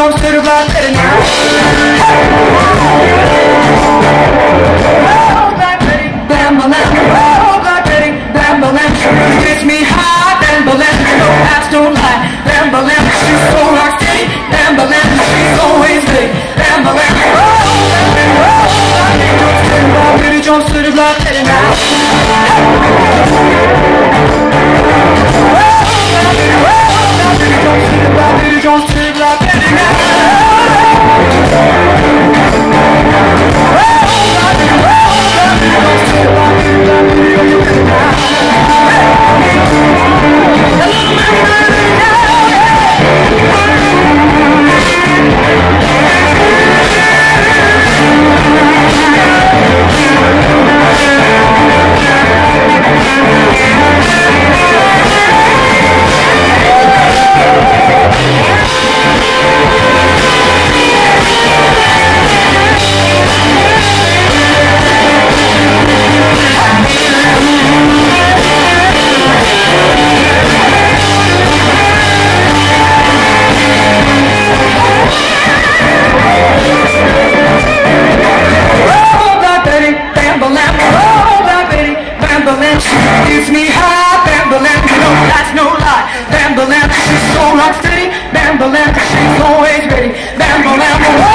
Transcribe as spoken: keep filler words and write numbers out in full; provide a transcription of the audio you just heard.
don't sit about it now. Oh, Black Betty, Bambalam. Oh, Black Betty, Bambalam. She gets me high, Bambalam. No facts don't lie. Bambalam, she's so rock steady. Bambalam, she's always ready. Bambalam. Oh, Black Betty, don't sit about it. Don't sit about it now. Don't sit like that gives me high, Bambalam, you know that's no lie. Bambalam, she's so rock steady. Bambalam, she's always ready. Bambalam.